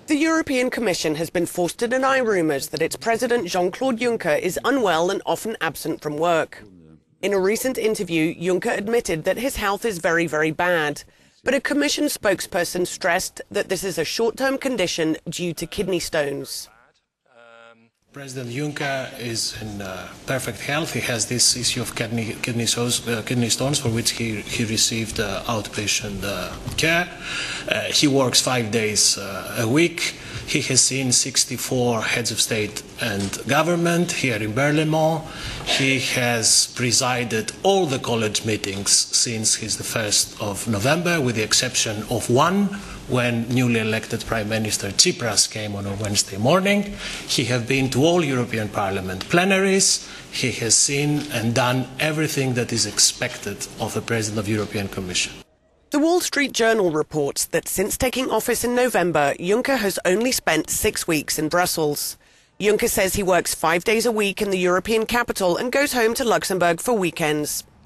The European Commission has been forced to deny rumours that its president Jean-Claude Juncker is unwell and often absent from work. In a recent interview, Juncker admitted that his health is very, very bad. But a Commission spokesperson stressed that this is a short-term condition due to kidney stones. President Juncker is in perfect health. He has this issue of kidney stones for which he received outpatient care. He works 5 days a week. He has seen 64 heads of state and government here in Berlaymont. He has presided all the college meetings since the 1st of November, with the exception of one, when newly elected Prime Minister Tsipras came on a Wednesday morning. He has been to all European Parliament plenaries. He has seen and done everything that is expected of a President of the European Commission. The Wall Street Journal reports that since taking office in November, Juncker has only spent 6 weeks in Brussels. Juncker says he works 5 days a week in the European capital and goes home to Luxembourg for weekends.